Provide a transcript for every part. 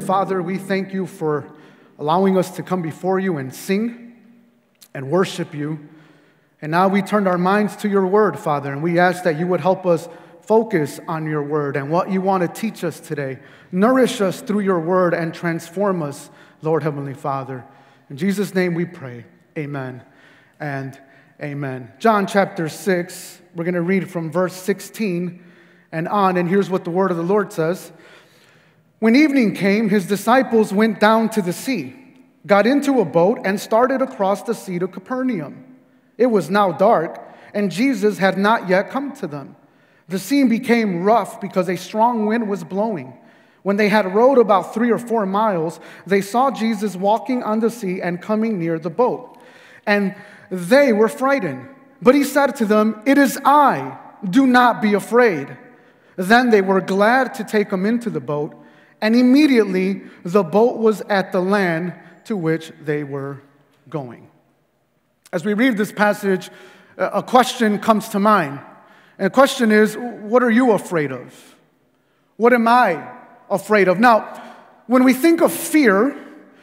Father, we thank you for allowing us to come before you and sing and worship you. And now we turn our minds to your word, Father, and we ask that you would help us focus on your word and what you want to teach us today. Nourish us through your word and transform us, Lord Heavenly Father. In Jesus' name we pray. Amen and amen. John chapter 6, we're going to read from verse 16 and on, and here's what the word of the Lord says. When evening came, his disciples went down to the sea, got into a boat, and started across the sea to Capernaum. It was now dark, and Jesus had not yet come to them. The sea became rough because a strong wind was blowing. When they had rowed about 3 or 4 miles, they saw Jesus walking on the sea and coming near the boat. And they were frightened. But he said to them, "It is I, do not be afraid." Then they were glad to take him into the boat, and immediately the boat was at the land to which they were going. As we read this passage, a question comes to mind. And the question is, what are you afraid of? What am I afraid of? Now, when we think of fear,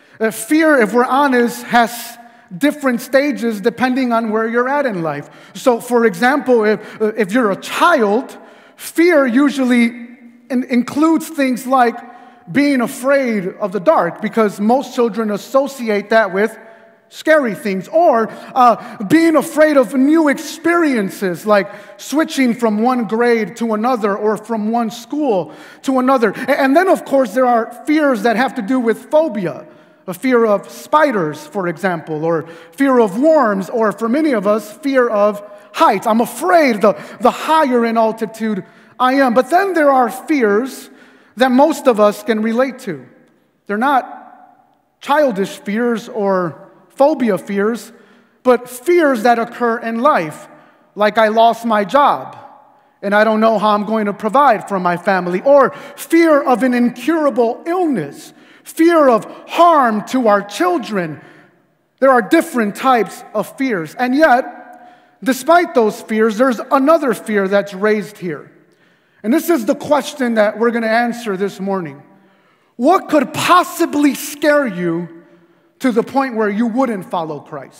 fear, if we're honest, has different stages depending on where you're at in life. So, for example, if you're a child, fear usually includes things like being afraid of the dark, because most children associate that with scary things, or being afraid of new experiences, like switching from one grade to another or from one school to another. And then, of course, there are fears that have to do with phobia, a fear of spiders, for example, or fear of worms, or for many of us, fear of heights. I'm afraid the higher in altitude I am. But then there are fears that most of us can relate to. They're not childish fears or phobia fears, but fears that occur in life, like I lost my job and I don't know how I'm going to provide for my family, or fear of an incurable illness, fear of harm to our children. There are different types of fears, and yet, despite those fears, there's another fear that's raised here. And this is the question that we're going to answer this morning. What could possibly scare you to the point where you wouldn't follow Christ?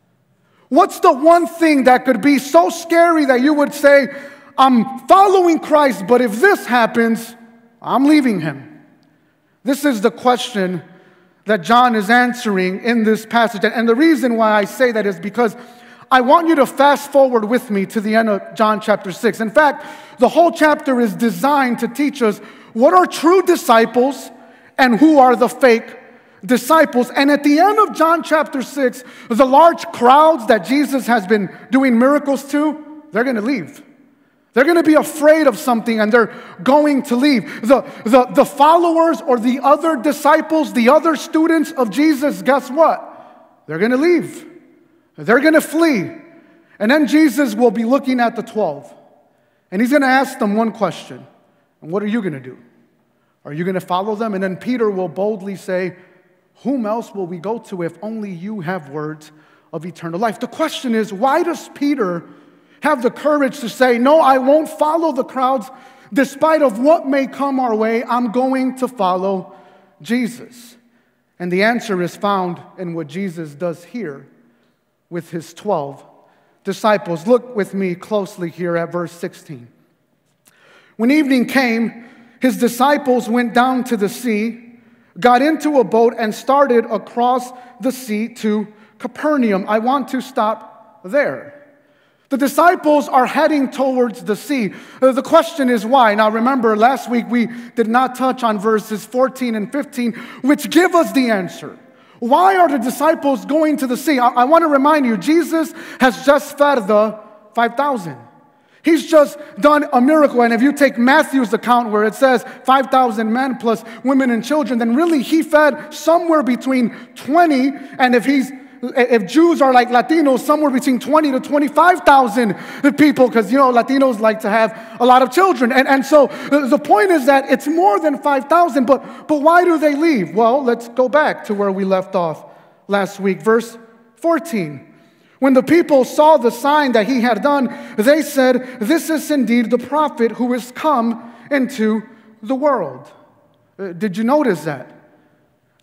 What's the one thing that could be so scary that you would say, I'm following Christ, but if this happens, I'm leaving him? This is the question that John is answering in this passage. And the reason why I say that is because I want you to fast forward with me to the end of John chapter 6. In fact, the whole chapter is designed to teach us what are true disciples and who are the fake disciples. And at the end of John chapter 6, the large crowds that Jesus has been doing miracles to, they're going to leave. They're going to be afraid of something and they're going to leave. The followers or the other disciples, the other students of Jesus, guess what? They're going to leave. They're going to flee. And then Jesus will be looking at the 12. And he's going to ask them one question. And what are you going to do? Are you going to follow them? And then Peter will boldly say, whom else will we go to if only you have words of eternal life? The question is, why does Peter have the courage to say, no, I won't follow the crowds despite of what may come our way. I'm going to follow Jesus. And the answer is found in what Jesus does here with his 12 disciples. Look with me closely here at verse 16. When evening came, his disciples went down to the sea, got into a boat, and started across the sea to Capernaum. I want to stop there. The disciples are heading towards the sea. The question is why? Now remember, last week we did not touch on verses 14 and 15, which give us the answer. Why are the disciples going to the sea? I want to remind you, Jesus has just fed the 5,000. He's just done a miracle. And if you take Matthew's account where it says 5,000 men plus women and children, then really he fed somewhere between 20, and if Jews are like Latinos, somewhere between 20 to 25,000 people, because, Latinos like to have a lot of children. And so the point is that it's more than 5,000, but why do they leave? Well, let's go back to where we left off last week. Verse 14. When the people saw the sign that he had done, they said, this is indeed the prophet who is come into the world. Did you notice that?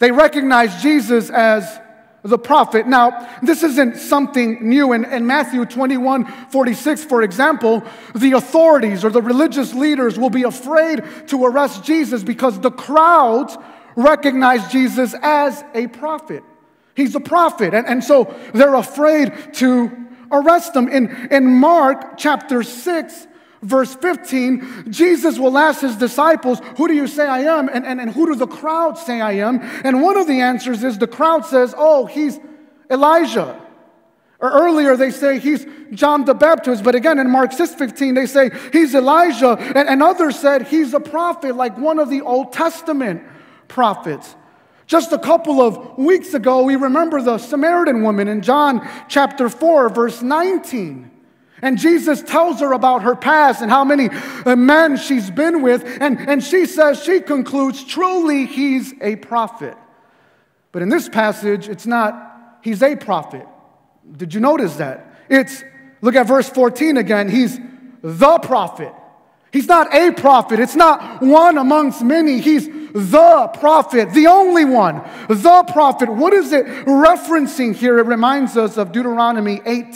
They recognized Jesus as the prophet. Now, this isn't something new. In Matthew 21:46, for example, the authorities or the religious leaders will be afraid to arrest Jesus because the crowds recognize Jesus as a prophet. He's a prophet. And so they're afraid to arrest him. In Mark chapter 6, verse 15, Jesus will ask his disciples, who do you say I am? And who do the crowd say I am? And one of the answers is the crowd says, oh, he's Elijah. Or earlier they say he's John the Baptist. But again, in Mark 6:15, they say he's Elijah. And others said he's a prophet, like one of the Old Testament prophets. Just a couple of weeks ago, we remember the Samaritan woman in John chapter 4, verse 19. And Jesus tells her about her past and how many men she's been with. And she says, she concludes, truly he's a prophet. But in this passage, it's not, he's a prophet. Did you notice that? Look at verse 14 again. He's the prophet. He's not a prophet. It's not one amongst many. He's the prophet, the only one, the prophet. What is it referencing here? It reminds us of Deuteronomy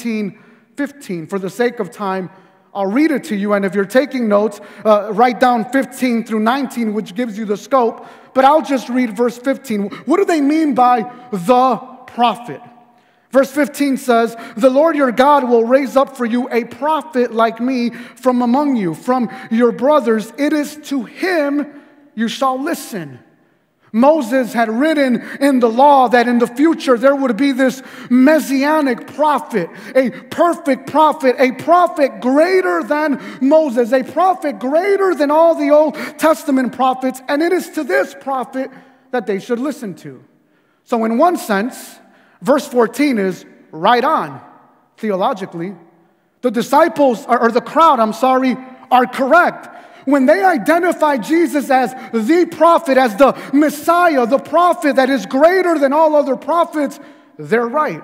18:15. For the sake of time, I'll read it to you. And if you're taking notes, write down 15 through 19, which gives you the scope. But I'll just read verse 15. What do they mean by the prophet? Verse 15 says, the Lord your God will raise up for you a prophet like me from among you, from your brothers. It is to him you shall listen. Moses had written in the law that in the future there would be this messianic prophet, a perfect prophet, a prophet greater than Moses, a prophet greater than all the Old Testament prophets, and it is to this prophet that they should listen to. So in one sense, verse 14 is right on theologically. The disciples, or the crowd, are correct. When they identify Jesus as the prophet, as the Messiah, the prophet that is greater than all other prophets, they're right.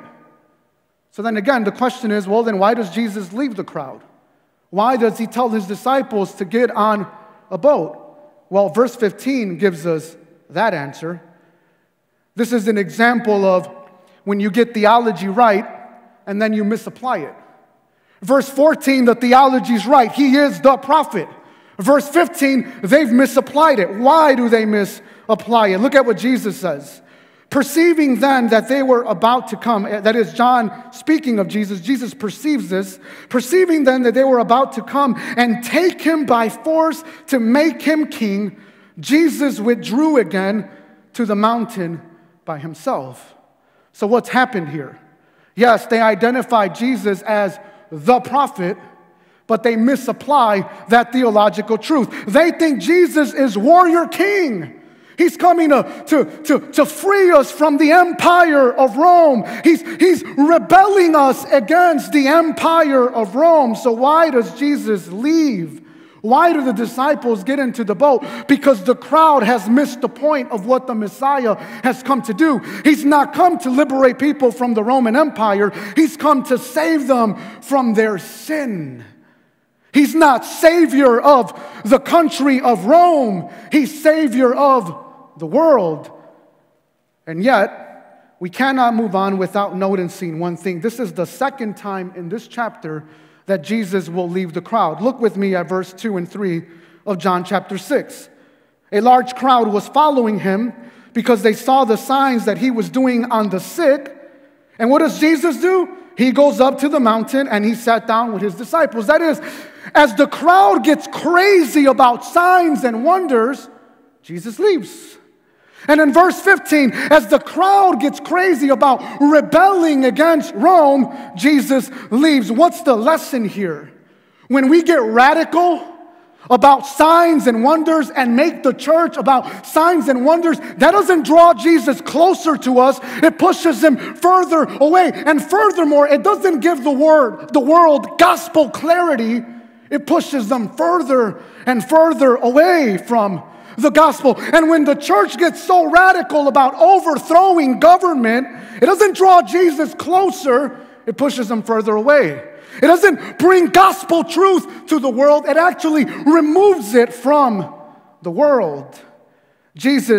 So then again, the question is, well, then why does Jesus leave the crowd? Why does he tell his disciples to get on a boat? Well, verse 15 gives us that answer. This is an example of when you get theology right and then you misapply it. Verse 14, the theology's right. He is the prophet. Verse 15, they've misapplied it. Why do they misapply it? Look at what Jesus says. Perceiving then that they were about to come, that is John speaking of Jesus, Jesus perceives this. Perceiving then that they were about to come and take him by force to make him king, Jesus withdrew again to the mountain by himself. So what's happened here? Yes, they identified Jesus as the prophet, but they misapply that theological truth. They think Jesus is warrior king. He's coming to free us from the empire of Rome. He's rebelling us against the empire of Rome. So why does Jesus leave? Why do the disciples get into the boat? Because the crowd has missed the point of what the Messiah has come to do. He's not come to liberate people from the Roman Empire. He's come to save them from their sin. He's not savior of the country of Rome. He's savior of the world. And yet, we cannot move on without noticing one thing. This is the second time in this chapter that Jesus will leave the crowd. Look with me at verse 2 and 3 of John chapter 6. A large crowd was following him because they saw the signs that he was doing on the sick. And what does Jesus do? He goes up to the mountain and he sat down with his disciples. That is, as the crowd gets crazy about signs and wonders, Jesus leaves. And in verse 15, as the crowd gets crazy about rebelling against Rome, Jesus leaves. What's the lesson here? When we get radical about signs and wonders and make the church about signs and wonders, that doesn't draw Jesus closer to us. It pushes him further away. And furthermore, it doesn't give the world gospel clarity. It pushes them further and further away from the gospel. And when the church gets so radical about overthrowing government, it doesn't draw Jesus closer, it pushes him further away. It doesn't bring gospel truth to the world, it actually removes it from the world. Jesus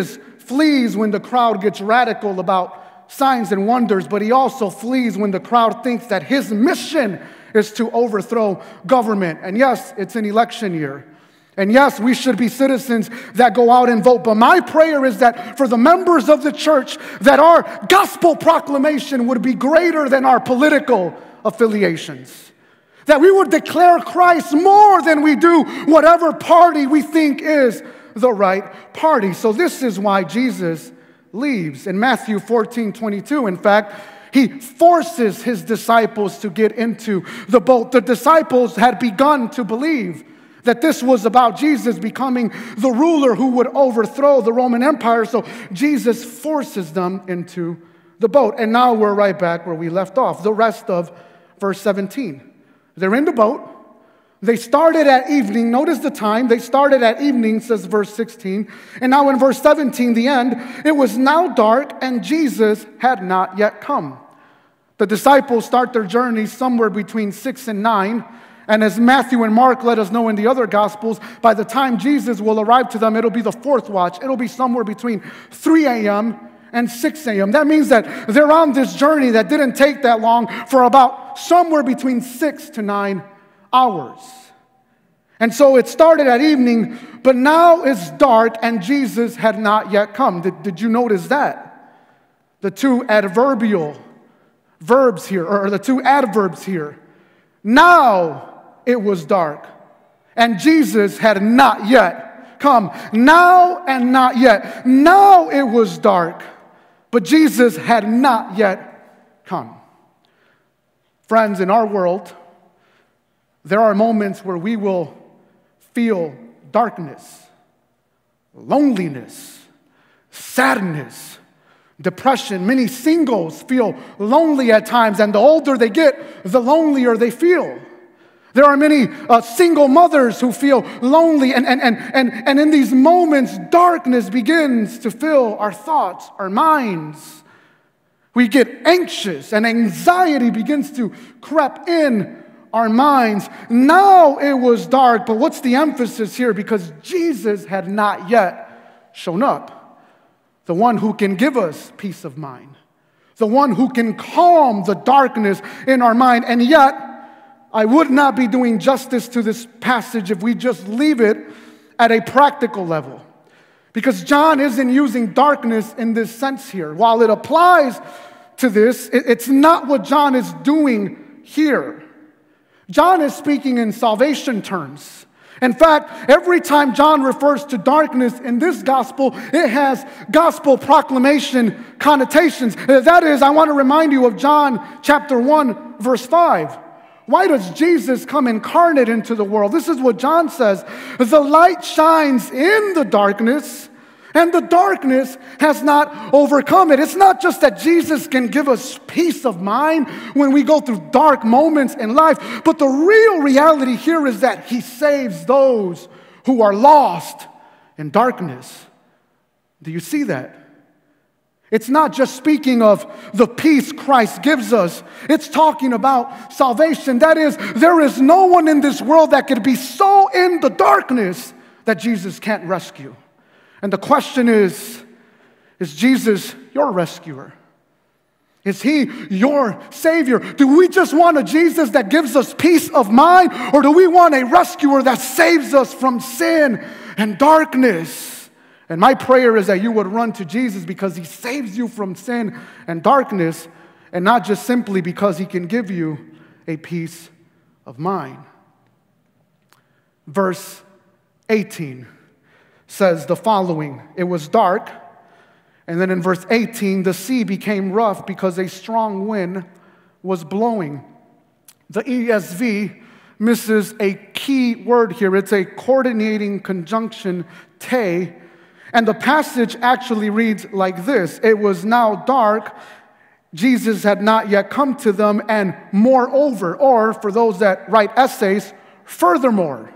flees when the crowd gets radical about signs and wonders, but he also flees when the crowd thinks that his mission is to overthrow government. And yes, it's an election year. And yes, we should be citizens that go out and vote. But my prayer is that for the members of the church, that our gospel proclamation would be greater than our political affiliations. That we would declare Christ more than we do whatever party we think is the right party. So this is why Jesus leaves. In Matthew 14:22, in fact, he forces his disciples to get into the boat. The disciples had begun to believe that this was about Jesus becoming the ruler who would overthrow the Roman Empire. So Jesus forces them into the boat. And now we're right back where we left off. The rest of verse 17. They're in the boat. They started at evening. Notice the time. They started at evening, says verse 16. And now in verse 17, the end, it was now dark and Jesus had not yet come. The disciples start their journey somewhere between 6 and 9. And as Matthew and Mark let us know in the other Gospels, by the time Jesus will arrive to them, it'll be the fourth watch. It'll be somewhere between 3 a.m. and 6 a.m. That means that they're on this journey that didn't take that long for about somewhere between 6 to 9 hours. And so it started at evening, but now it's dark and Jesus had not yet come. Did you notice that? The two adverbial verbs here, or the two adverbs here. Now it was dark, and Jesus had not yet come. Now and not yet. Now it was dark, but Jesus had not yet come. Friends, in our world, there are moments where we will feel darkness, loneliness, sadness, depression. Many singles feel lonely at times, and the older they get, the lonelier they feel. There are many single mothers who feel lonely, and in these moments, darkness begins to fill our thoughts, our minds. We get anxious, and anxiety begins to creep in our minds. Now it was dark, but what's the emphasis here? Because Jesus had not yet shown up. The one who can give us peace of mind. The one who can calm the darkness in our mind. And yet, I would not be doing justice to this passage if we just leave it at a practical level. Because John isn't using darkness in this sense here. While it applies to this, it's not what John is doing here. John is speaking in salvation terms. In fact, every time John refers to darkness in this gospel, it has gospel proclamation connotations. That is, I want to remind you of John chapter 1, verse 5. Why does Jesus come incarnate into the world? This is what John says. The light shines in the darkness, and the darkness has not overcome it. It's not just that Jesus can give us peace of mind when we go through dark moments in life, but the real reality here is that he saves those who are lost in darkness. Do you see that? It's not just speaking of the peace Christ gives us. It's talking about salvation. That is, there is no one in this world that could be so in the darkness that Jesus can't rescue. And the question is Jesus your rescuer? Is he your Savior? Do we just want a Jesus that gives us peace of mind, or do we want a rescuer that saves us from sin and darkness? And my prayer is that you would run to Jesus because he saves you from sin and darkness, and not just simply because he can give you a peace of mind. Verse 18 says the following: it was dark, and then in verse 18, the sea became rough because a strong wind was blowing. The ESV misses a key word here. It's a coordinating conjunction, te. And the passage actually reads like this: it was now dark, Jesus had not yet come to them, and moreover, or for those that write essays, furthermore,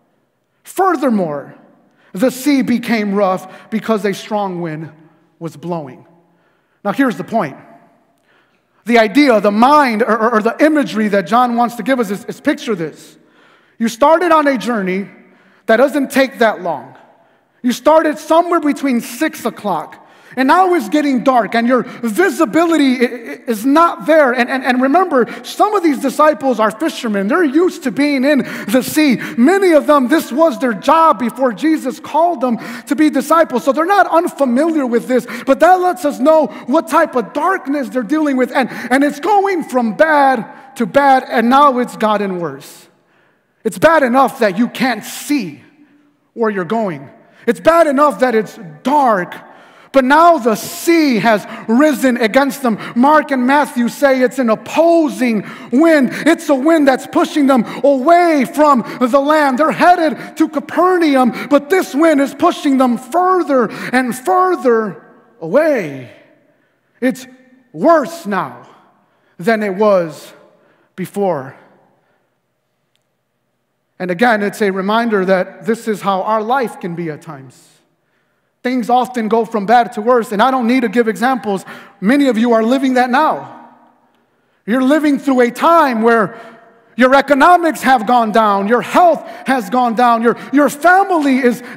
the sea became rough because a strong wind was blowing. Now here's the point. The idea, the mind, or the imagery that John wants to give us is picture this. You started on a journey that doesn't take that long. You started somewhere between 6 o'clock And now it's getting dark, and your visibility is not there. And remember, some of these disciples are fishermen. They're used to being in the sea. Many of them, this was their job before Jesus called them to be disciples. So they're not unfamiliar with this, but that lets us know what type of darkness they're dealing with. And it's going from bad to bad, and now it's gotten worse. It's bad enough that you can't see where you're going. It's bad enough that it's dark. But now the sea has risen against them. Mark and Matthew say it's an opposing wind. It's a wind that's pushing them away from the land. They're headed to Capernaum, but this wind is pushing them further and further away. It's worse now than it was before. And again, it's a reminder that this is how our life can be at times. Things often go from bad to worse, and I don't need to give examples. Many of you are living that now. You're living through a time where your economics have gone down, your health has gone down, your family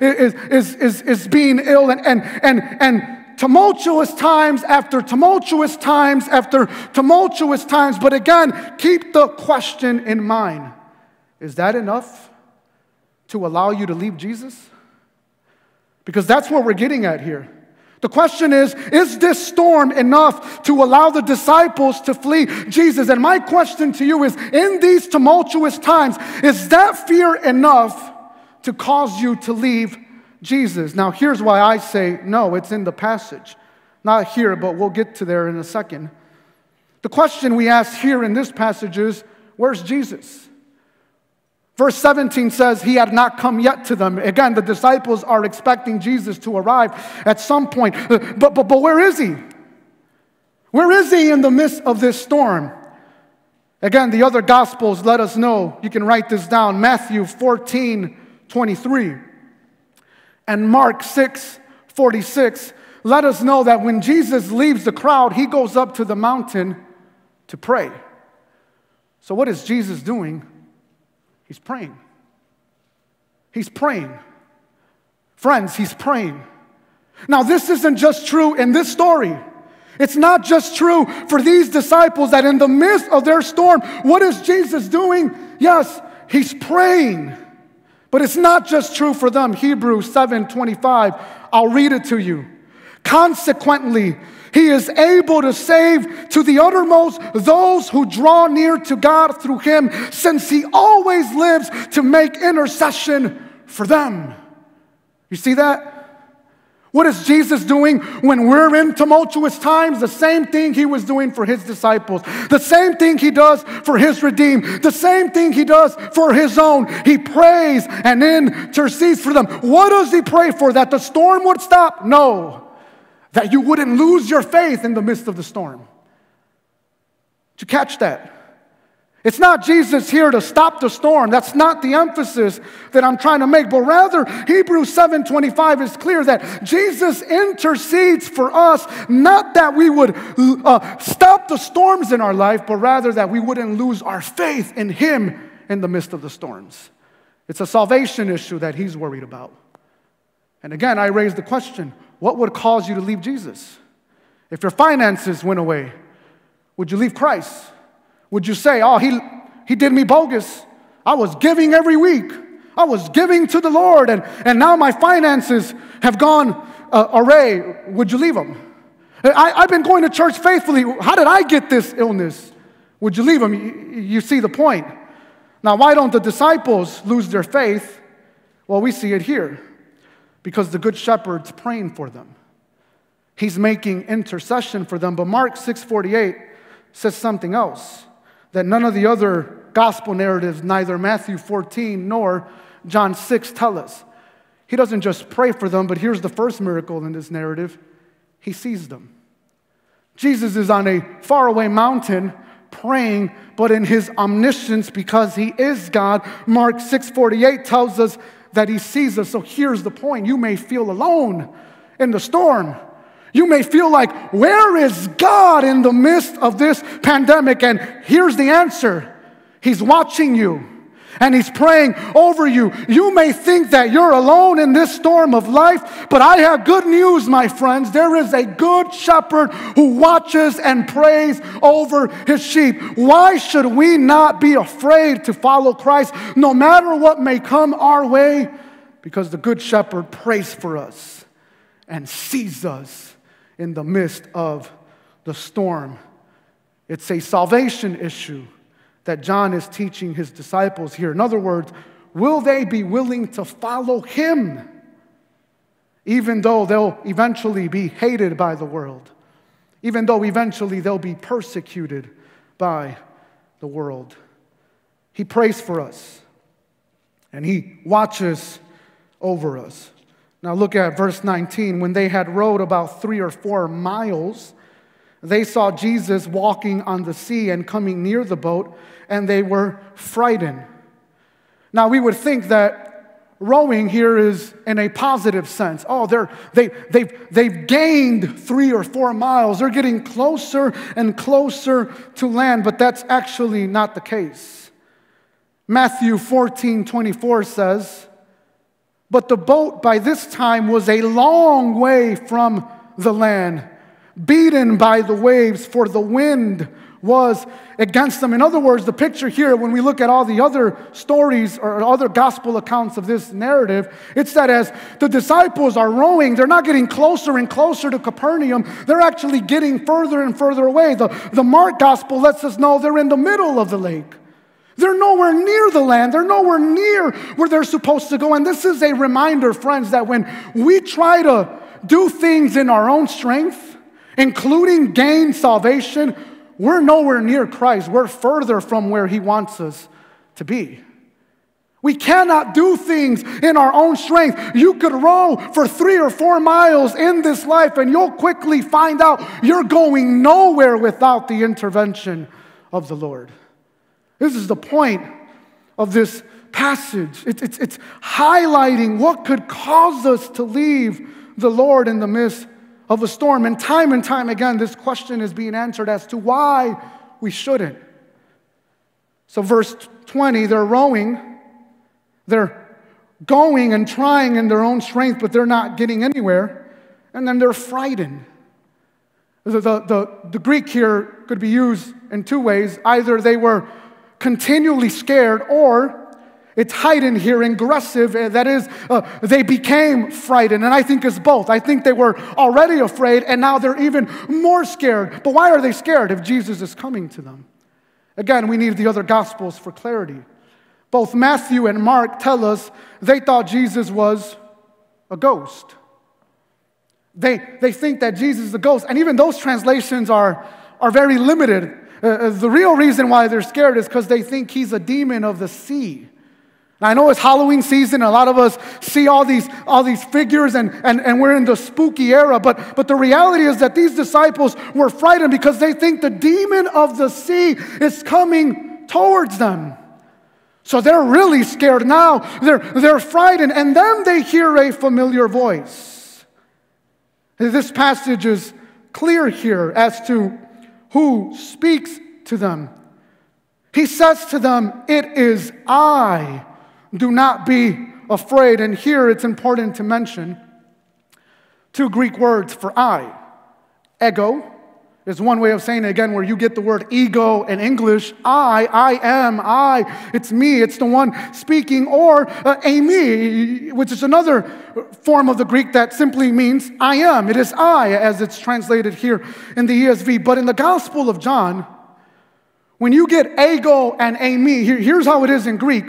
is being ill, and tumultuous times after tumultuous times after tumultuous times. But again, keep the question in mind. Is that enough to allow you to leave Jesus? Because that's what we're getting at here. The question is this storm enough to allow the disciples to flee Jesus? And my question to you is, in these tumultuous times, is that fear enough to cause you to leave Jesus? Now, here's why I say no, it's in the passage. Not here, but we'll get to there in a second. The question we ask here in this passage is, where's Jesus? Verse 17 says he had not come yet to them. Again, the disciples are expecting Jesus to arrive at some point. But where is he? Where is he in the midst of this storm? Again, the other Gospels let us know. You can write this down. Matthew 14:23 and Mark 6:46 let us know that when Jesus leaves the crowd, he goes up to the mountain to pray. So what is Jesus doing? He's praying. He's praying. Friends, he's praying. Now, this isn't just true in this story. It's not just true for these disciples that in the midst of their storm, what is Jesus doing? Yes, he's praying. But it's not just true for them. Hebrews 7:25, I'll read it to you. Consequently, he is able to save to the uttermost those who draw near to God through him, since he always lives to make intercession for them. You see that? What is Jesus doing when we're in tumultuous times? The same thing he was doing for his disciples. The same thing he does for his redeemed. The same thing he does for his own. He prays and intercedes for them. What does he pray for? That the storm would stop? No. That you wouldn't lose your faith in the midst of the storm. Did you catch that? It's not Jesus here to stop the storm. That's not the emphasis that I'm trying to make. But rather, Hebrews 7:25 is clear that Jesus intercedes for us, not that we would stop the storms in our life, but rather that we wouldn't lose our faith in him in the midst of the storms. It's a salvation issue that he's worried about. And again, I raise the question, what would cause you to leave Jesus? If your finances went away, would you leave Christ? Would you say, oh, he did me bogus. I was giving every week. I was giving to the Lord, and now my finances have gone array. Would you leave him? I've been going to church faithfully. How did I get this illness? Would you leave him? You see the point. Now, why don't the disciples lose their faith? Well, we see it here. Because the Good Shepherd's praying for them. He's making intercession for them. But Mark 6:48 says something else that none of the other gospel narratives, neither Matthew 14 nor John 6, tell us. He doesn't just pray for them, but here's the first miracle in this narrative. He sees them. Jesus is on a faraway mountain praying, but in his omniscience, because he is God, Mark 6:48 tells us that he sees us. So here's the point. You may feel alone in the storm. You may feel like, where is God in the midst of this pandemic? And here's the answer. He's watching you. And he's praying over you. You may think that you're alone in this storm of life, but I have good news, my friends. There is a good shepherd who watches and prays over his sheep. Why should we not be afraid to follow Christ no matter what may come our way? Because the good shepherd prays for us and sees us in the midst of the storm. It's a salvation issue that John is teaching his disciples here. In other words, will they be willing to follow him, even though they'll eventually be hated by the world, even though eventually they'll be persecuted by the world? He prays for us, and he watches over us. Now look at verse 19. When they had rowed about 3 or 4 miles, they saw Jesus walking on the sea and coming near the boat, and they were frightened. Now, we would think that rowing here is in a positive sense. Oh, they've gained 3 or 4 miles. They're getting closer and closer to land, but that's actually not the case. Matthew 14:24 says, "But the boat by this time was a long way from the land, beaten by the waves, for the wind was against them." In other words, the picture here, when we look at all the other stories or other gospel accounts of this narrative, it's that as the disciples are rowing, they're not getting closer and closer to Capernaum. They're actually getting further and further away. The Mark gospel lets us know they're in the middle of the lake. They're nowhere near the land. They're nowhere near where they're supposed to go. And this is a reminder, friends, that when we try to do things in our own strength, including gain salvation, we're nowhere near Christ. We're further from where he wants us to be. We cannot do things in our own strength. You could row for 3 or 4 miles in this life, and you'll quickly find out you're going nowhere without the intervention of the Lord. This is the point of this passage. It's highlighting what could cause us to leave the Lord in the midst of a storm. And time again, this question is being answered as to why we shouldn't. So verse 20, they're rowing. They're going and trying in their own strength, but they're not getting anywhere. And then they're frightened. The Greek here could be used in 2 ways. Either they were continually scared, or it's heightened here, aggressive. That is, they became frightened. And I think it's both. I think they were already afraid, and now they're even more scared. But why are they scared if Jesus is coming to them? Again, we need the other Gospels for clarity. Both Matthew and Mark tell us they thought Jesus was a ghost. They think that Jesus is a ghost. And even those translations are very limited. The real reason why they're scared is because they think he's a demon of the sea. Now, I know it's Halloween season. A lot of us see all these figures, and we're in the spooky era. But the reality is that these disciples were frightened because they think the demon of the sea is coming towards them. So they're really scared now. They're frightened, and then they hear a familiar voice. This passage is clear here as to who speaks to them. He says to them, "It is I. Do not be afraid." And here it's important to mention 2 Greek words for I. Ego is one way of saying it, again, where you get the word ego in English. I am, it's me, it's the one speaking. Or eimi, which is another form of the Greek that simply means I am. It is I, as it's translated here in the ESV. But in the Gospel of John, when you get ego and eimi, here's how it is in Greek.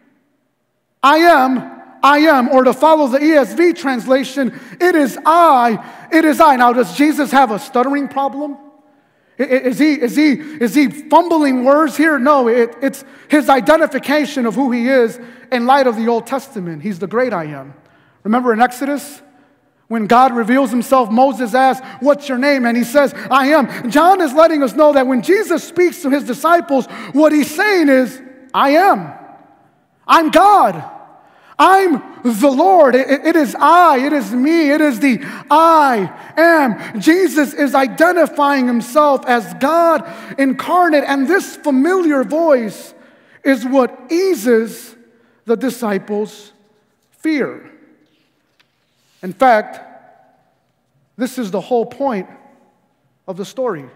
I am, or to follow the ESV translation, it is I. Now, does Jesus have a stuttering problem? Is he fumbling words here? No, it's his identification of who he is in light of the Old Testament. He's the great I am. Remember in Exodus, when God reveals himself, Moses asks, "What's your name?" And he says, "I am." John is letting us know that when Jesus speaks to his disciples, what he's saying is, I am. I'm God. I'm the Lord. It is I. It is me. It is the I am. Jesus is identifying himself as God incarnate. And this familiar voice is what eases the disciples' fear. In fact, this is the whole point of the story.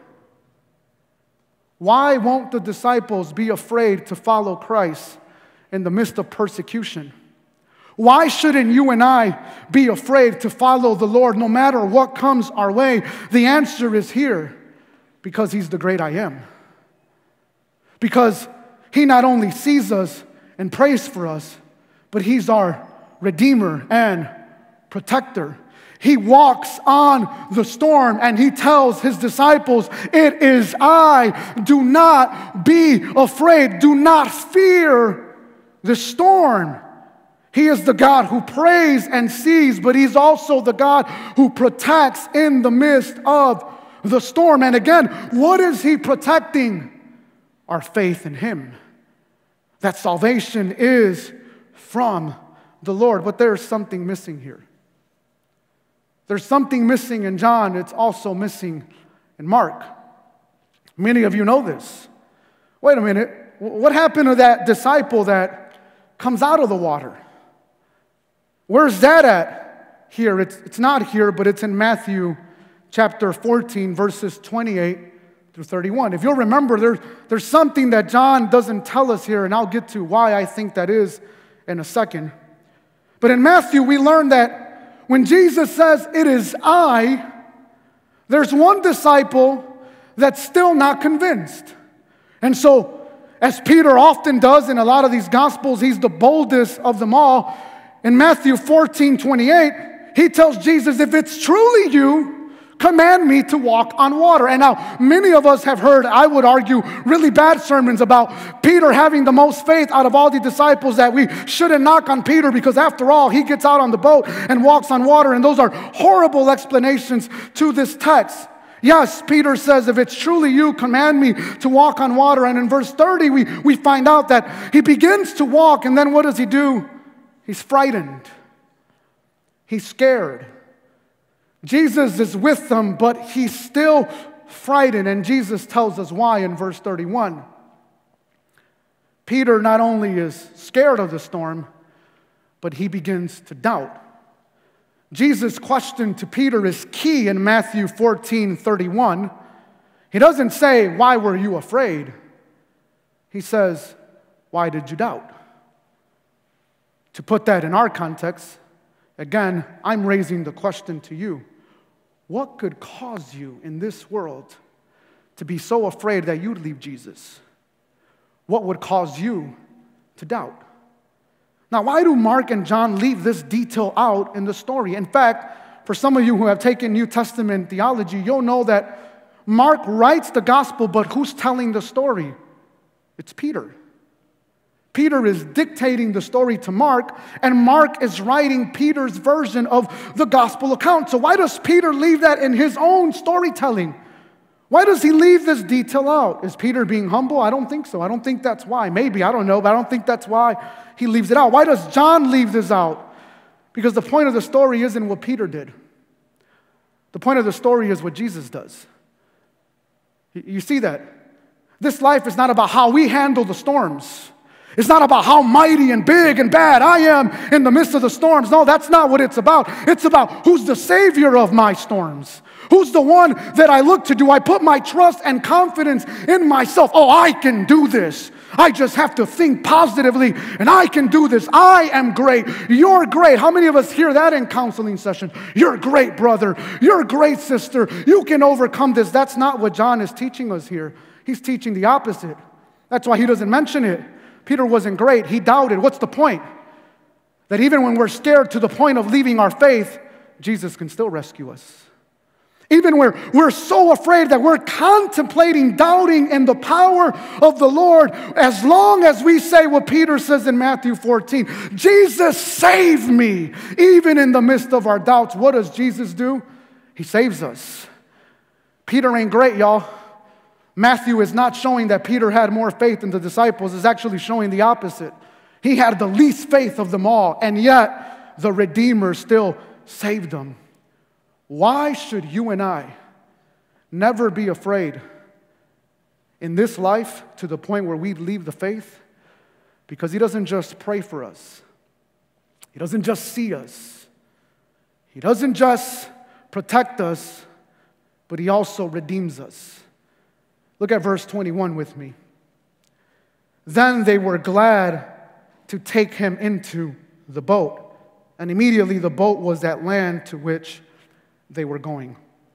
Why won't the disciples be afraid to follow Christ in the midst of persecution? Why shouldn't you and I be afraid to follow the Lord no matter what comes our way? The answer is here, because He's the great I am. Because He not only sees us and prays for us, but He's our Redeemer and Protector. He walks on the storm and He tells His disciples, "It is I. Do not be afraid. Do not fear the storm." He is the God who prays and sees, but He's also the God who protects in the midst of the storm. And again, what is He protecting? Our faith in Him. That salvation is from the Lord. But there's something missing here. There's something missing in John. It's also missing in Mark. Many of you know this. Wait a minute. What happened to that disciple that comes out of the water? Where's that at here? It's not here, but it's in Matthew chapter 14, verses 28 through 31. If you'll remember, there's something that John doesn't tell us here, and I'll get to why I think that is in a second. But in Matthew, we learn that when Jesus says, "It is I," there's one disciple that's still not convinced. And so, as Peter often does in a lot of these Gospels, he's the boldest of them all. In Matthew 14:28, he tells Jesus, "If it's truly you, command me to walk on water." And now, many of us have heard, I would argue, really bad sermons about Peter having the most faith out of all the disciples, that we shouldn't knock on Peter because after all, he gets out on the boat and walks on water. And those are horrible explanations to this text. Yes, Peter says, "If it's truly you, command me to walk on water." And in verse 30, we find out that he begins to walk, and then what does he do? He's frightened. He's scared. Jesus is with them, but he's still frightened, and Jesus tells us why in verse 31. Peter not only is scared of the storm, but he begins to doubt. Jesus' question to Peter is key in Matthew 14:31. He doesn't say, "Why were you afraid?" He says, "Why did you doubt?" To put that in our context, again, I'm raising the question to you. What could cause you in this world to be so afraid that you'd leave Jesus? What would cause you to doubt? Now, why do Mark and John leave this detail out in the story? In fact, for some of you who have taken New Testament theology, you'll know that Mark writes the gospel, but who's telling the story? It's Peter. Peter is dictating the story to Mark, and Mark is writing Peter's version of the gospel account. So why does Peter leave that in his own storytelling? Why does he leave this detail out? Is Peter being humble? I don't think so. I don't think that's why. Maybe, I don't know, but I don't think that's why he leaves it out. Why does John leave this out? Because the point of the story isn't what Peter did. The point of the story is what Jesus does. You see that? This life is not about how we handle the storms. It's not about how mighty and big and bad I am in the midst of the storms. No, that's not what it's about. It's about who's the savior of my storms. Who's the one that I look to? Do I put my trust and confidence in myself? Oh, I can do this. I just have to think positively, and I can do this. I am great. You're great. How many of us hear that in counseling session? You're great, brother. You're great, sister. You can overcome this. That's not what John is teaching us here. He's teaching the opposite. That's why he doesn't mention it. Peter wasn't great. He doubted. What's the point? That even when we're scared to the point of leaving our faith, Jesus can still rescue us. Even where we're so afraid that we're contemplating doubting in the power of the Lord, as long as we say what Peter says in Matthew 14, "Jesus, save me," even in the midst of our doubts, what does Jesus do? He saves us. Peter ain't great, y'all. Matthew is not showing that Peter had more faith than the disciples. It's actually showing the opposite. He had the least faith of them all, and yet the Redeemer still saved them. Why should you and I never be afraid in this life to the point where we leave the faith? Because he doesn't just pray for us. He doesn't just see us. He doesn't just protect us, but he also redeems us. Look at verse 21 with me. Then they were glad to take him into the boat, and immediately the boat was at land to which they were going.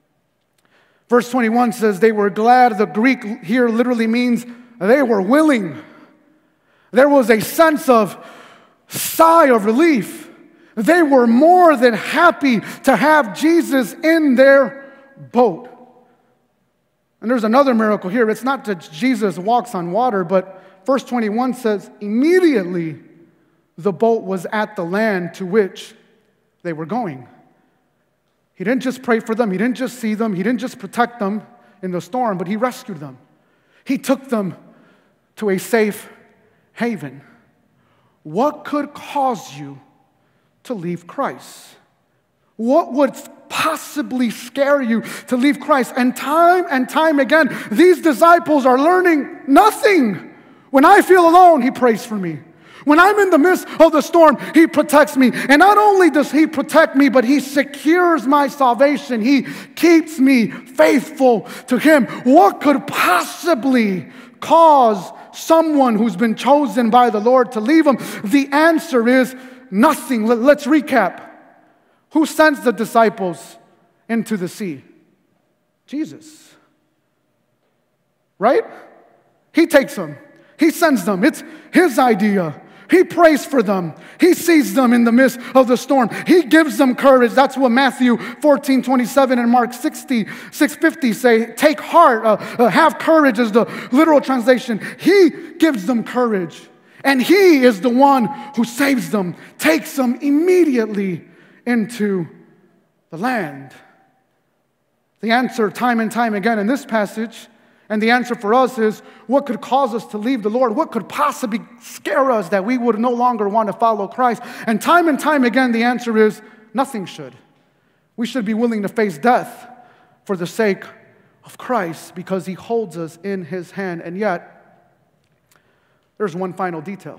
Verse 21 says they were glad. The Greek here literally means they were willing. There was a sense of sigh of relief. They were more than happy to have Jesus in their boat. And there's another miracle here. It's not that Jesus walks on water, but verse 21 says, immediately the boat was at the land to which they were going. He didn't just pray for them. He didn't just see them. He didn't just protect them in the storm, but he rescued them. He took them to a safe haven. What could cause you to leave Christ? What would possibly scare you to leave Christ? And time again, these disciples are learning nothing. When I feel alone, he prays for me. When I'm in the midst of the storm, he protects me. And not only does he protect me, but he secures my salvation. He keeps me faithful to him. What could possibly cause someone who's been chosen by the Lord to leave him? The answer is nothing. Let's recap. Who sends the disciples into the sea? Jesus. Right? He takes them. He sends them. It's his idea. He prays for them. He sees them in the midst of the storm. He gives them courage. That's what Matthew 14:27 and Mark 6:50 say. Take heart, have courage is the literal translation. He gives them courage. And he is the one who saves them, takes them immediately into the land. The answer time and time again in this passage, and the answer for us is, what could cause us to leave the Lord? What could possibly scare us that we would no longer want to follow Christ? And time again, the answer is, nothing should. We should be willing to face death for the sake of Christ because he holds us in his hand. And yet, there's one final detail.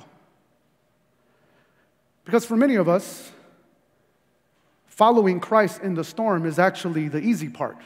Because for many of us, following Christ in the storm is actually the easy part.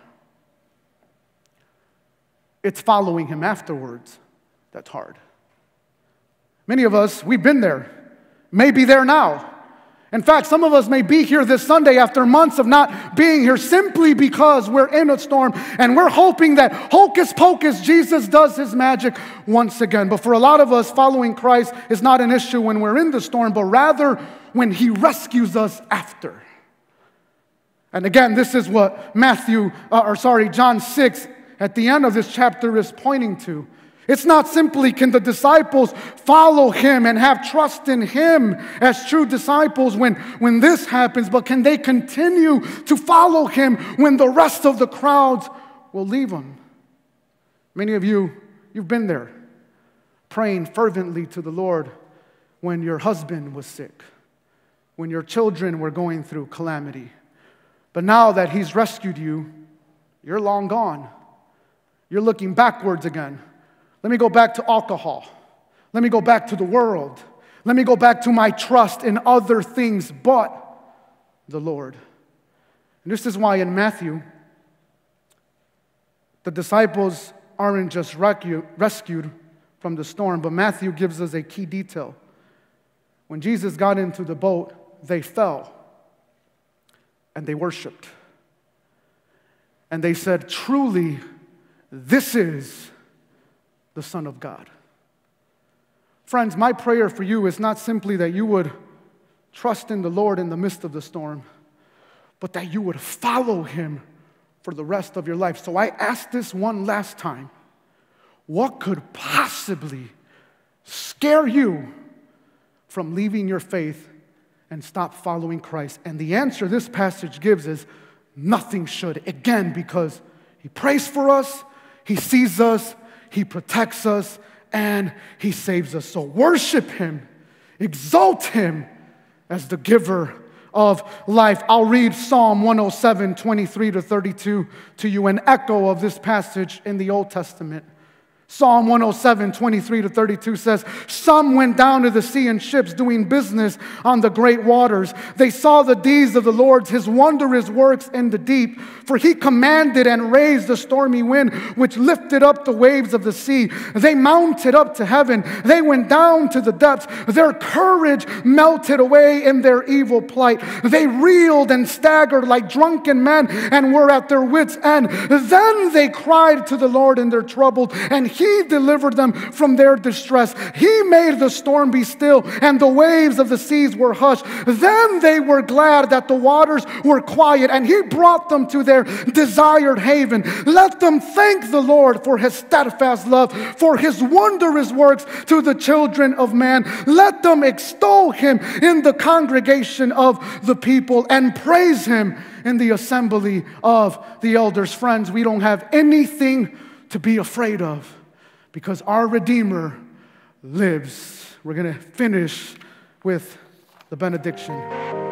It's following him afterwards that's hard. Many of us, we've been there, may be there now. In fact, some of us may be here this Sunday after months of not being here simply because we're in a storm and we're hoping that hocus pocus, Jesus does his magic once again. But for a lot of us, following Christ is not an issue when we're in the storm, but rather when he rescues us after. And again, this is what John 6 at the end of this chapter is pointing to. It's not simply can the disciples follow him and have trust in him as true disciples when this happens, but can they continue to follow him when the rest of the crowds will leave him? Many of you, you've been there, praying fervently to the Lord when your husband was sick, when your children were going through calamity. But now that he's rescued you, you're long gone. You're looking backwards again. Let me go back to alcohol. Let me go back to the world. Let me go back to my trust in other things but the Lord. And this is why in Matthew, the disciples aren't just rescued from the storm, but Matthew gives us a key detail. When Jesus got into the boat, they fell and they worshiped. And they said, truly, this is the Son of God. Friends, my prayer for you is not simply that you would trust in the Lord in the midst of the storm, but that you would follow him for the rest of your life. So I ask this one last time. What could possibly scare you from leaving your faith and stop following Christ? And the answer this passage gives is nothing should. Again, because he prays for us, he sees us, he protects us, and he saves us. So worship him, exalt him as the giver of life. I'll read Psalm 107, 23 to 32 to you, an echo of this passage in the Old Testament. Psalm 107, 23 to 32 says, some went down to the sea in ships doing business on the great waters. They saw the deeds of the Lord, his wondrous works in the deep. For he commanded and raised the stormy wind, which lifted up the waves of the sea. They mounted up to heaven. They went down to the depths. Their courage melted away in their evil plight. They reeled and staggered like drunken men and were at their wits' end. Then they cried to the Lord in their trouble, and he delivered them from their distress. He made the storm be still, and the waves of the seas were hushed. Then they were glad that the waters were quiet, and he brought them to their desired haven. Let them thank the Lord for his steadfast love, for his wondrous works to the children of man. Let them extol him in the congregation of the people and praise him in the assembly of the elders. Friends, we don't have anything to be afraid of, because our Redeemer lives. We're going to finish with the benediction.